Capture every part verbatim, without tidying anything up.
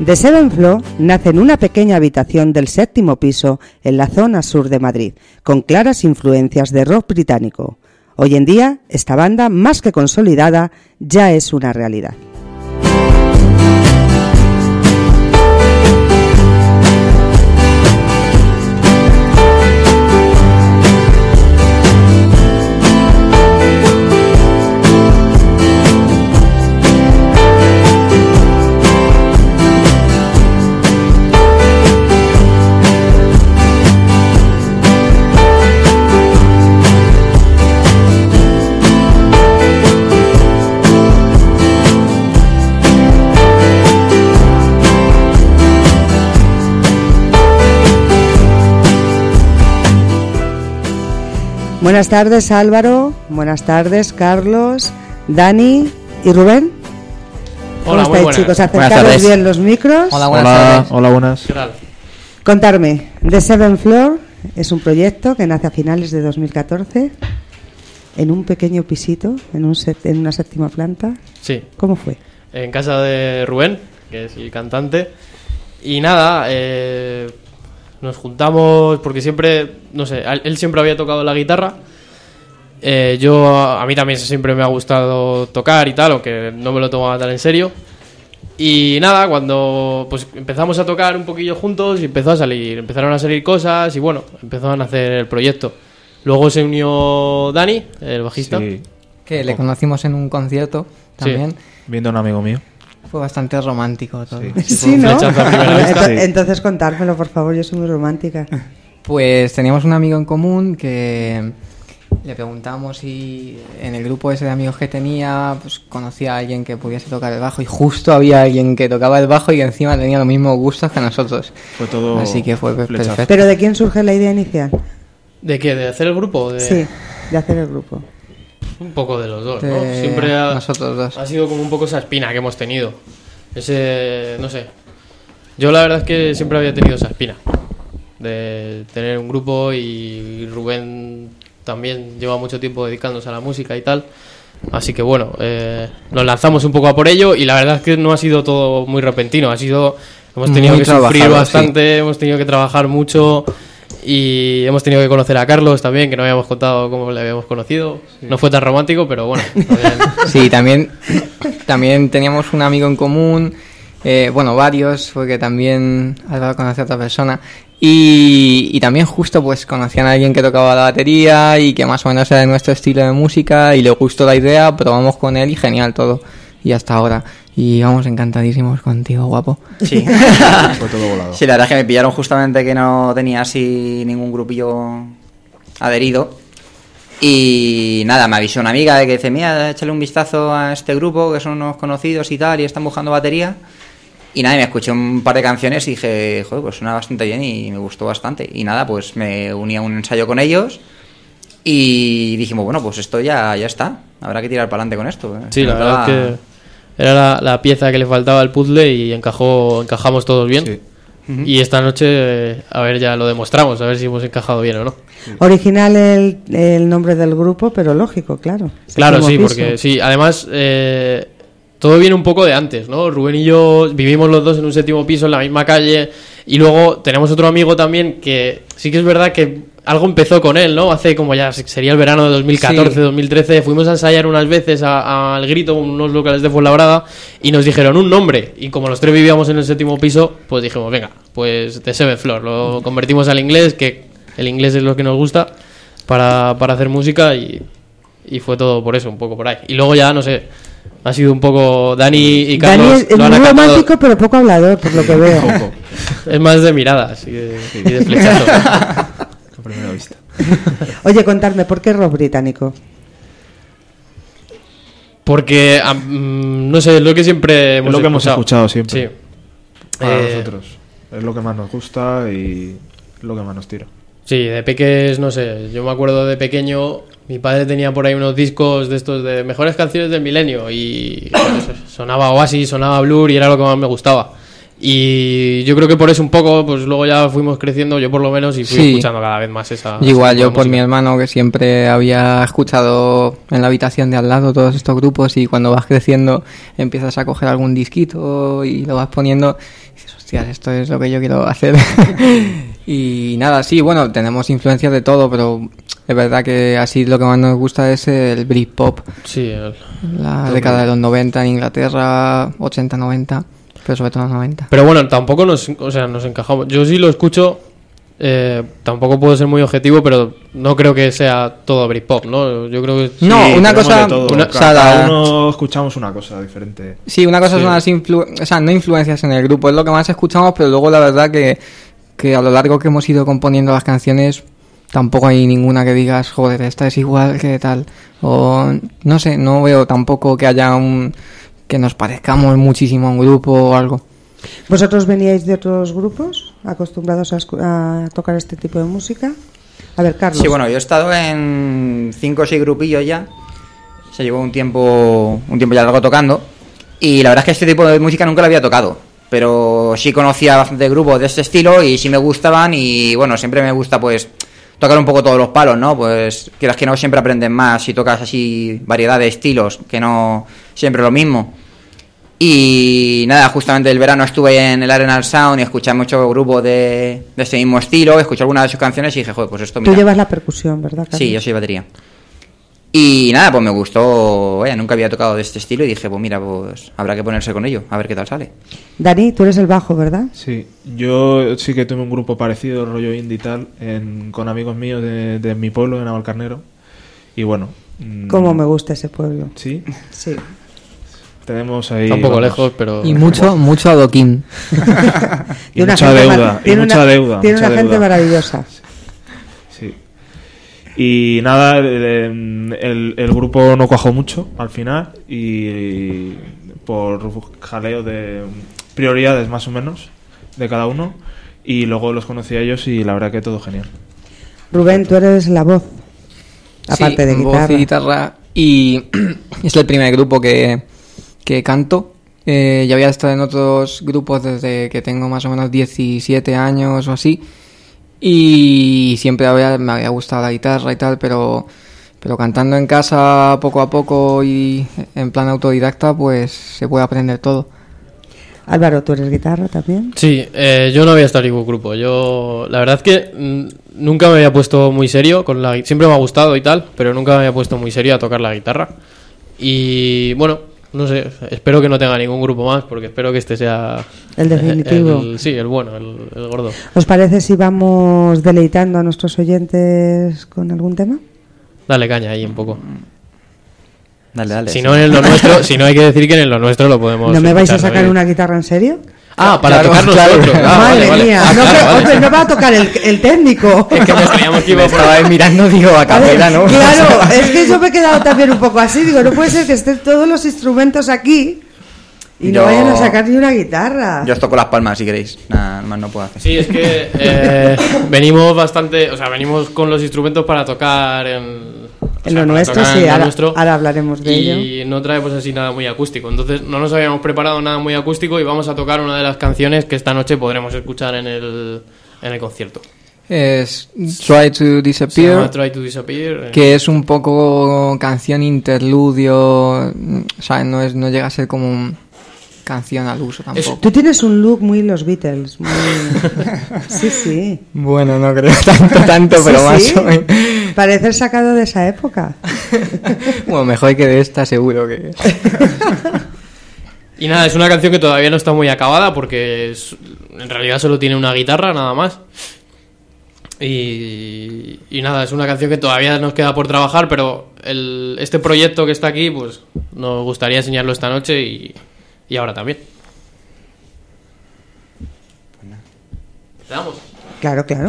The Seven Floor nace en una pequeña habitación del séptimo piso en la zona sur de Madrid, con claras influencias de rock británico. Hoy en día, esta banda, más que consolidada, ya es una realidad. Buenas tardes, Álvaro. Buenas tardes, Carlos, Dani y Rubén. ¿Cómo Hola, estáis, muy chicos? Acercaros bien los micros. Hola, buenas Hola, tardes. hola, buenas. ¿Qué tal? Contarme, The Seven Floor es un proyecto que nace a finales de dos mil catorce en un pequeño pisito, en, un set, en una séptima planta. Sí, ¿Cómo fue? en casa de Rubén, que es el cantante. Y nada, eh, nos juntamos porque siempre, no sé, él siempre había tocado la guitarra. Eh, yo, a mí también siempre me ha gustado tocar y tal, aunque no me lo tomaba tan en serio. Y nada, cuando pues empezamos a tocar un poquillo juntos y empezó a salir, empezaron a salir cosas y bueno, empezaron a hacer el proyecto. Luego se unió Dani, el bajista. Sí, Que le conocimos en un concierto también. Sí. viendo a un amigo mío. Fue bastante romántico todo. Sí. Sí, ¿no? flechazo a primera vista. Ento- Entonces contármelo, por favor, yo soy muy romántica. Pues teníamos un amigo en común que le preguntamos si en el grupo ese de amigos que tenía pues conocía a alguien que pudiese tocar el bajo y justo había alguien que tocaba el bajo y que encima tenía los mismos gustos que nosotros. Fue todo. Así que fue flechazo. perfecto. ¿Pero de quién surge la idea inicial? ¿De qué? ¿De hacer el grupo? De... Sí, de hacer el grupo. Un poco de los dos, ¿no? De Siempre ha, nosotros dos. ha sido como un poco esa espina que hemos tenido. Ese, no sé. Yo la verdad es que siempre había tenido esa espina de tener un grupo y Rubén también lleva mucho tiempo dedicándose a la música y tal. Así que bueno, eh, nos lanzamos un poco a por ello y la verdad es que no ha sido todo muy repentino. Ha sido, hemos tenido Muy que sufrir trabajado, bastante, hemos tenido que trabajar mucho. Y hemos tenido que conocer a Carlos también, que no habíamos contado cómo le habíamos conocido. No fue tan romántico, pero bueno. También... Sí, también, también teníamos un amigo en común, eh, bueno, varios, porque también Álvaro conocía a otra persona. Y, y también justo pues conocían a alguien que tocaba la batería y que más o menos era de nuestro estilo de música y le gustó la idea, probamos con él y genial todo. Y hasta ahora. Y vamos encantadísimos contigo, guapo. Sí. Fue todo volado. Sí, la verdad es que me pillaron justamente que no tenía así ningún grupillo adherido. Y nada, me avisó una amiga de que dice, mira, échale un vistazo a este grupo, que son unos conocidos y tal, y están buscando batería. Y nada, y me escuché un par de canciones y dije, joder, pues suena bastante bien y me gustó bastante. Y nada, pues me uní a un ensayo con ellos y dijimos, bueno, pues esto ya, ya está. Habrá que tirar para adelante con esto. Sí, Se la verdad notaba- es que era la, la pieza que le faltaba al puzzle y encajó, encajamos todos bien. Sí. Y esta noche, eh, a ver, ya lo demostramos, a ver si hemos encajado bien o no. Original el, el nombre del grupo, pero lógico, claro. Claro, Séptimo sí, piso. porque sí, además eh, todo viene un poco de antes, ¿no? Rubén y yo vivimos los dos en un séptimo piso, en la misma calle, y luego tenemos otro amigo también que sí que es verdad que algo empezó con él, ¿no? Hace como ya sería el verano de dos mil catorce, Sí. dos mil trece, fuimos a ensayar unas veces a- al Grito, unos locales de Fuenlabrada, y nos dijeron un nombre, y como los tres vivíamos en el séptimo piso, pues dijimos, venga, pues The Seven Floor, lo convertimos al inglés, que el inglés es lo que nos gusta, para, para hacer música, y, y fue todo por eso, un poco por ahí. Y luego ya, no sé, ha sido un poco Dani y Carlos Dani es lo han muy acatado. romántico, pero poco hablador, por lo que veo. Poco. Es más de miradas y de, y de flechazo. A primera vista. Oye, contarme, ¿por qué rock británico? Porque, am, no sé, es lo que siempre hemos Es lo que hemos escuchado siempre. Sí. Para Eh, nosotros. Es lo que más nos gusta y es lo que más nos tira. Sí, de peques, no sé, yo me acuerdo de pequeño, mi padre tenía por ahí unos discos de estos de mejores canciones del milenio y pues, sonaba Oasis, sonaba Blur y era lo que más me gustaba. Y yo creo que por eso un poco, pues luego ya fuimos creciendo, yo por lo menos, y fui Sí. escuchando cada vez más esa... Y igual ese yo tipo de por mi música. hermano, que siempre había escuchado en la habitación de al lado todos estos grupos, y cuando vas creciendo empiezas a coger algún disquito y lo vas poniendo y dices, hostias, esto es lo que yo quiero hacer. Y nada, sí, bueno, tenemos influencias de todo, pero es verdad que así lo que más nos gusta es el Britpop, Sí, el- la década de los noventa en Inglaterra, ochenta, noventa, pero sobre todo los noventa. Pero bueno, tampoco nos, o sea, nos encajamos. Yo sí lo escucho, eh, tampoco puedo ser muy objetivo, pero no creo que sea todo Britpop, ¿no? Yo creo que... No, Sí, una tenemos cosa- de todo. una- Ca- o sea, cada la- uno escuchamos una cosa diferente. Sí, una cosa Sí. son las influ- o sea, no influencias en el grupo, es lo que más escuchamos, pero luego la verdad que, que a lo largo que hemos ido componiendo las canciones tampoco hay ninguna que digas, joder, esta es igual que tal, o no sé, no veo tampoco que haya un que nos parezcamos muchísimo a un grupo o algo. ¿Vosotros veníais de otros grupos acostumbrados a, escu- a tocar este tipo de música? A ver, Carlos. Sí, bueno, yo he estado en cinco o seis grupillos ya. Se llevó un tiempo, un tiempo ya largo tocando. Y la verdad es que este tipo de música nunca la había tocado. Pero sí conocía bastante grupos de este estilo y sí me gustaban. Y bueno, siempre me gusta pues tocar un poco todos los palos, ¿no? Pues quieras que no, siempre aprendes más si tocas así variedad de estilos, que no siempre lo mismo. Y nada, justamente el verano estuve en el Arenal Sound y escuché muchos grupos de, de este mismo estilo, escuché algunas de sus canciones y dije, joder, pues esto Tú mira. llevas la percusión, ¿verdad, Carlos? Sí, yo soy batería. Y nada, pues me gustó, vaya, nunca había tocado de este estilo y dije, pues mira, pues habrá que ponerse con ello, a ver qué tal sale. Dani, tú eres el bajo, ¿verdad? Sí, yo sí que tuve un grupo parecido, rollo indie y tal, en- con amigos míos de, de mi pueblo, de Navalcarnero. Y bueno. mm, Cómo me gusta ese pueblo. Sí, Sí. tenemos ahí. Está un poco vamos. lejos, pero... Y mucho mucho adoquín. Y mucha gente deuda, mar- y tiene mucha una, deuda, Tiene mucha una gente deuda. maravillosa. Sí. Y nada, el, el- el grupo no cuajó mucho al final y por jaleo de prioridades más o menos de cada uno, y luego los conocí a ellos y la verdad que todo genial. Rubén, tú eres la voz, aparte Sí, de voz guitarra. y guitarra. Y es el primer grupo que, que canto. Eh, ya había estado en otros grupos desde que tengo más o menos diecisiete años o así. Y siempre había, me había gustado la guitarra y tal, pero, pero cantando en casa poco a poco y en plan autodidacta, pues se puede aprender todo. Álvaro, tú eres guitarra también. Sí, eh, yo no había estado en ningún grupo. Yo, la verdad es que mm, nunca me había puesto muy serio con la gui- siempre me ha gustado y tal, pero nunca me había puesto muy serio a tocar la guitarra. Y bueno, no sé, espero que no tenga ningún grupo más, porque espero que este sea El definitivo. el- sí, el bueno, el, el gordo. ¿Os parece si vamos deleitando a nuestros oyentes con algún tema? Dale caña ahí un poco. Dale, dale. Si sí. no en lo nuestro, si no hay que decir que en lo nuestro lo podemos. ¿No me vais a escuchar, sacar ¿no? una guitarra en serio? Ah, para Claro, tocar claro. nosotros. Ah, Madre vale, vale. mía, Ah, no, claro, que- vale. hombre, no va a tocar el, el técnico. Es que nos creíamos que iba Me por estaba mirando, digo, a capela, ¿no? Claro, es que yo me he quedado también un poco así. Digo, no puede ser que estén todos los instrumentos aquí y no Yo- vayan a sacar ni una guitarra. Yo os toco las palmas si queréis, nada más no puedo hacer. Sí, es que eh, venimos bastante, o sea, venimos con los instrumentos para tocar en, o En sea, lo para nuestro, tocar sí, en lo ahora, nuestro, ahora hablaremos de ello. y no traemos así nada muy acústico. Entonces no nos habíamos preparado nada muy acústico y vamos a tocar una de las canciones que esta noche podremos escuchar en el, en el concierto. Es Try to Se llama Disappear, Try to Disappear. eh, que es un poco canción interludio, o sea, no, es, no llega a ser como un canción al uso tampoco. Tú tienes un look muy los Beatles. Muy... Sí, sí. Bueno, no creo tanto, tanto, pero Sí, más sí. o menos. Parece sacado de esa época. Bueno, mejor que de esta, seguro que. Y nada, es una canción que todavía no está muy acabada porque es- en realidad solo tiene una guitarra nada más. Y, y nada, es una canción que todavía nos queda por trabajar, pero el, este proyecto que está aquí, pues nos gustaría enseñarlo esta noche y, y ahora también. ¿Le damos? Claro, claro.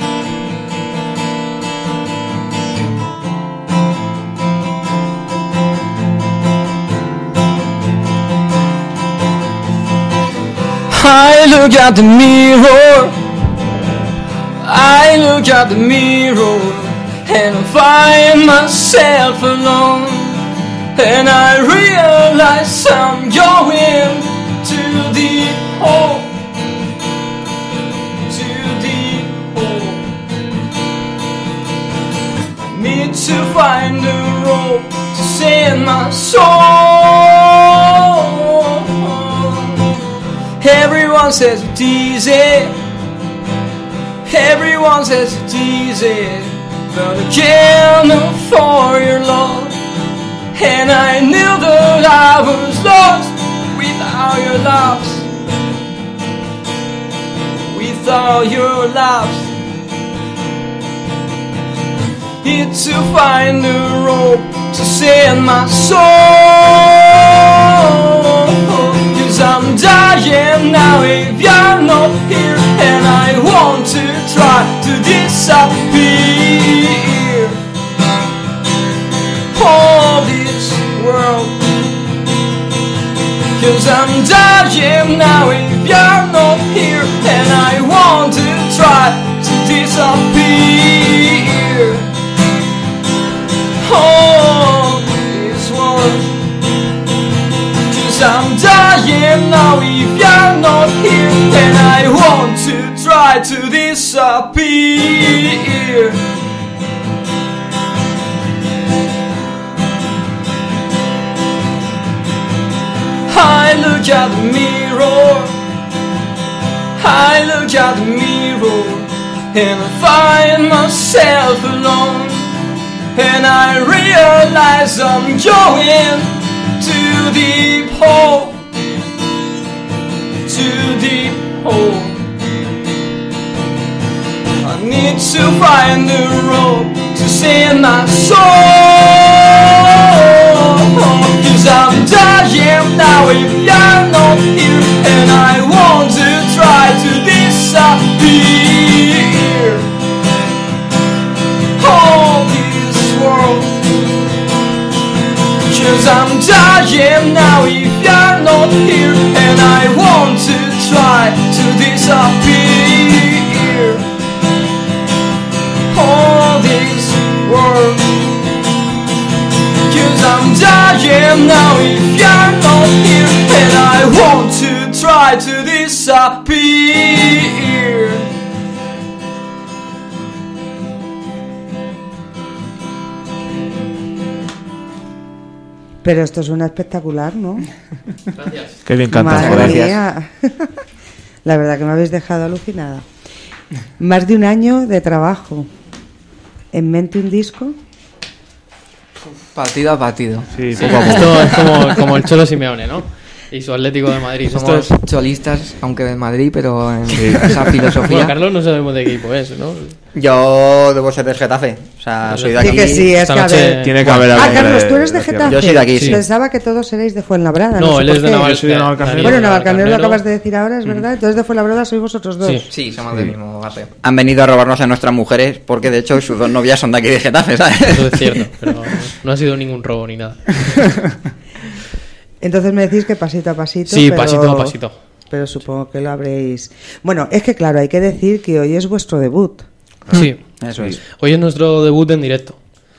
Thank I look at the mirror, I look at the mirror, and I find myself alone, and I realize I'm going to the hole, to the hole. I need to find a rope to save my soul. Everyone says it's easy, everyone says it's easy, but I can't afford your love, and I knew that I was lost without your laughs, without your laughs. Need to find a rope to save my soul, 'cause I'm dying now if you're not here, and I want to try to disappear. All this world, 'cause I'm dying now if you're not here, and I want to try to disappear. All this world, 'cause I'm dying now if you're not here, and I want to try to disappear. I look at the mirror, I look at the mirror, and I find myself alone, and I realize I'm going to deep hole, to deep hole. I need to find a rope to save my soul, 'cause I'm dying now if you're not here, and I want to try to disappear. All this world, 'cause I'm dying now if you're not here, and I want to try to disappear. All this world, 'cause I'm dying now if you're not here, and I want to try to disappear. Pero esto suena espectacular, ¿no? Gracias. Qué bien cantas, Madre gracias. mía. La verdad que me habéis dejado alucinada. Más de un año de trabajo. ¿En mente un disco? Partido a partido. Sí, Sí, poco a poco. esto es como, como el Cholo Simeone, ¿no? Y su Atlético de Madrid. Somos Esto es... cholistas, aunque del Madrid, pero en Sí. esa filosofía. Bueno, Carlos no sabemos de qué equipo es, ¿no? Yo debo ser del Getafe. O sea, soy de Sí aquí. que sí, es Esta que a noche- ver... Tiene que haber Ah, algo Carlos, de- tú eres de de cierto. Getafe. Yo soy de aquí, sí. Pensaba que todos seréis de Fuenlabrada. No, sé él por es de qué. Naval. Yo soy de Navalcarnero. Bueno, de Navalcarnero lo Navalcarnero. acabas de decir ahora, es verdad. Entonces de Fuenlabrada sois vosotros dos. Sí. Sí, somos del mismo barrio. Han venido a robarnos a nuestras mujeres porque de hecho sus dos novias son de aquí de Getafe, ¿sabes? Eso es cierto, pero no ha sido ningún robo ni nada. Entonces me decís que pasito a pasito. Sí, pero- pasito a pasito. Pero supongo que lo habréis... Bueno, es que claro, hay que decir que hoy es vuestro debut. Sí, Eso es. hoy es nuestro debut en directo.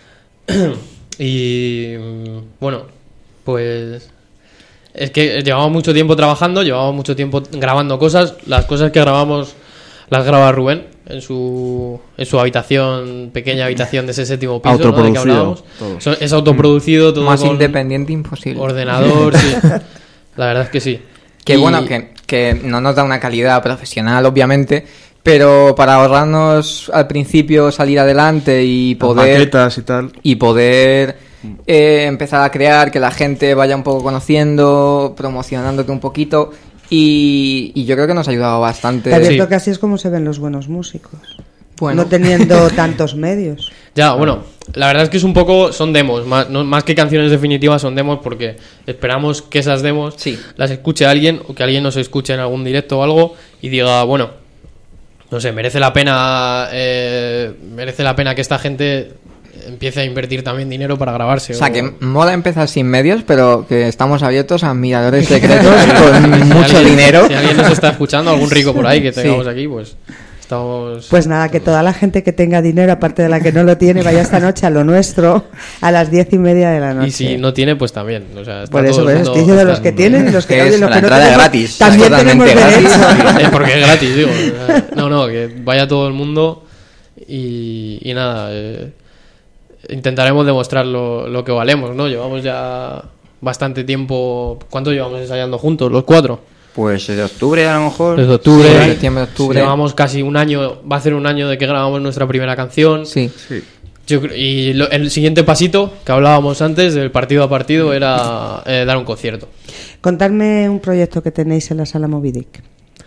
Y mm, bueno, pues es que llevamos mucho tiempo trabajando, llevamos mucho tiempo grabando cosas. Las cosas que grabamos las graba Rubén en su, en su habitación, pequeña habitación de ese séptimo piso, ¿no? De que Autoproducido, hablábamos. todo. So- Es autoproducido, todo Más con independiente imposible. ordenador, sí. La verdad es que sí. Que Y- bueno, que, que no nos da una calidad profesional, obviamente, pero para ahorrarnos al principio salir adelante y Las poder maquetas y tal. y poder eh, empezar a crear, que la gente vaya un poco conociendo, promocionándote un poquito, y, y yo creo que nos ha ayudado bastante. Te abierto Sí. que así es como se ven los buenos músicos. Bueno. No teniendo tantos medios. Ya, bueno, la verdad es que es un poco, son demos, más, no- más que canciones definitivas son demos porque esperamos que esas demos Sí. las escuche alguien o que alguien nos escuche en algún directo o algo y diga, bueno, no sé, merece la pena, eh, merece la pena que esta gente empiece a invertir también dinero para grabarse. O sea, o... que mola empezar sin medios, pero que estamos abiertos a admiradores secretos con Si mucho alguien- dinero. Si alguien nos está escuchando, algún rico por ahí que Sí. tengamos aquí, pues estamos... Pues nada, que toda la gente que tenga dinero, aparte de la que no lo tiene, vaya esta noche a lo nuestro a las diez y media de la noche. Y si no tiene, pues también. O sea, está Por eso, todo el pues, mundo- estoy diciendo los está que el mundo- tienen y los que, Es oye, los la que no entrada tenemos, gratis, también es tenemos totalmente derecho. gratis. Eh, porque es gratis, digo. O sea, No, no, que vaya todo el mundo y, y nada. eh, intentaremos demostrar lo, lo que valemos, ¿no? Llevamos ya bastante tiempo. ¿Cuánto llevamos ensayando juntos? ¿Los cuatro? Pues desde octubre a lo mejor. Desde octubre. Sí, septiembre, octubre. Llevamos casi un año. Va a ser un año de que grabamos nuestra primera canción. Sí. Sí. Yo creo- y lo- el siguiente pasito que hablábamos antes, del partido a partido, era eh, dar un concierto. Contadme un proyecto que tenéis en la sala Moby Dick.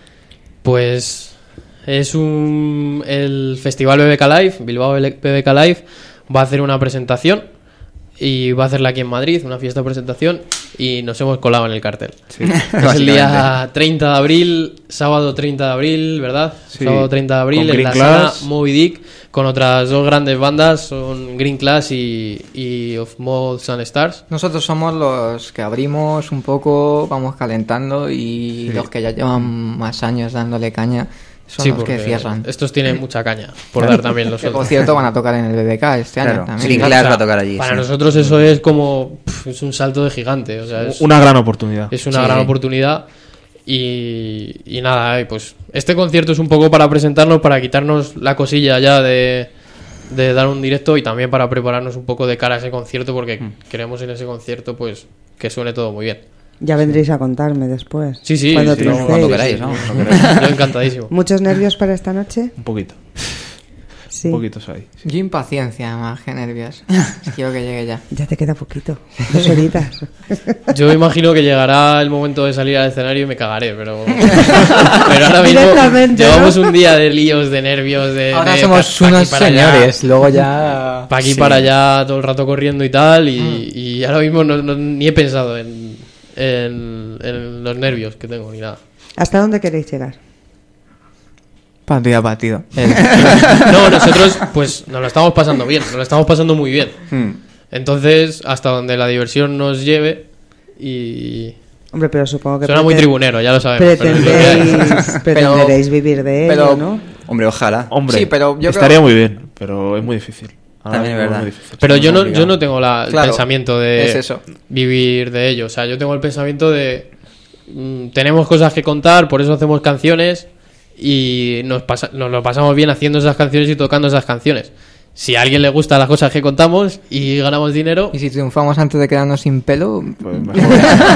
Pues es un el Festival B B K Live, Bilbao B B K Live, va a hacer una presentación y va a hacerla aquí en Madrid, una fiesta de presentación, y nos hemos colado en el cartel. Sí. Es el día treinta de abril, sábado treinta de abril, ¿verdad? Sí. Sábado treinta de abril Con en Green la Class. sala Moby Dick, con otras dos grandes bandas, son Green Class y, y Of Moths and Stars. Nosotros somos los que abrimos un poco, vamos calentando y Sí. los que ya llevan más años dándole caña son Sí, los que porque cierran. estos tienen mucha caña, por dar también los Que por otros. cierto van a tocar en el B B K este Claro, año también. Green O Class sea, va a tocar allí. Para sí. nosotros eso es como pf, es un salto de gigante, o sea, es Una gran oportunidad. es una Sí. gran oportunidad y, y nada, eh, pues este concierto es un poco para presentarnos, para quitarnos la cosilla ya de, de dar un directo y también para prepararnos un poco de cara a ese concierto porque Mm. queremos en ese concierto pues que suene todo muy bien. Ya vendréis a contarme después. Sí, sí, Cuando sí, triunféis. cuando queráis, ¿no? Yo encantadísimo. ¿Muchos nervios para esta noche? Un poquito. Sí. Un poquito ahí. Sí. Yo impaciencia más que nervios. Quiero que llegue ya. Ya te queda poquito. Dos horitas. Yo imagino que llegará el momento de salir al escenario y me cagaré, pero, pero ahora mismo Directamente, llevamos ¿no? un día de líos, de nervios, de... Ahora de somos pa- pa' aquí unos para allá. señores, luego ya... Para aquí Sí. para allá todo el rato corriendo y tal y, y ahora mismo no, no- ni he pensado en, en, en los nervios que tengo ni nada. ¿Hasta dónde queréis llegar? Partido a partido. El- No, nosotros pues nos lo estamos pasando bien, nos lo estamos pasando muy bien. Hmm. Entonces hasta donde la diversión nos lleve y... Hombre, pero supongo que Suena muy preten- tribunero, ya lo sabemos. pero es lo que hay. pretenderéis, pretenderéis vivir de ello, pero- ¿no? Hombre, ojalá. Hombre, Sí, pero yo estaría creo- muy bien, pero es muy difícil. Ahora También es mismo verdad. muy difícil. Pero Es yo no, complicado. yo no tengo la, el Claro, pensamiento de es eso. vivir de ello. O sea, yo tengo el pensamiento de mm, tenemos cosas que contar, por eso hacemos canciones y nos, pasa- nos lo pasamos bien haciendo esas canciones y tocando esas canciones. Si a alguien le gustan las cosas que contamos y ganamos dinero, Y si triunfamos antes de quedarnos sin pelo, Pues mejor.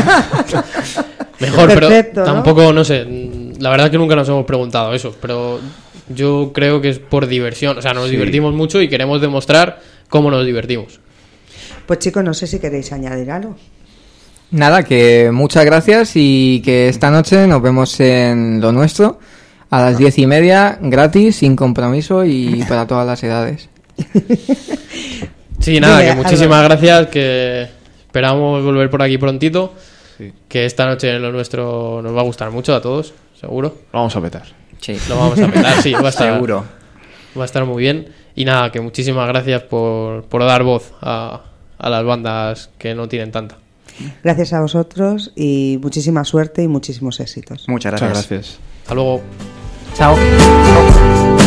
mejor, Perfecto, pero ¿no? tampoco, no sé, mm, la verdad que nunca nos hemos preguntado eso, pero yo creo que es por diversión. O sea, nos Sí. divertimos mucho y queremos demostrar cómo nos divertimos. Pues chicos, no sé si queréis añadir algo. nada, que muchas gracias y que esta noche nos vemos en Lo Nuestro a las diez y media, gratis, sin compromiso y para todas las edades. Sí, nada, Dime, que muchísimas Álvaro. gracias, que esperamos volver por aquí prontito, Sí. que esta noche en Lo Nuestro nos va a gustar mucho a todos, seguro. Lo vamos a petar. Sí. Lo vamos a petar, sí, va a estar, Seguro. va a estar muy bien. Y nada, que muchísimas gracias por, por dar voz a, a las bandas que no tienen tanta. Gracias a vosotros y muchísima suerte y muchísimos éxitos. Muchas gracias. Muchas gracias. Hasta luego. Chao.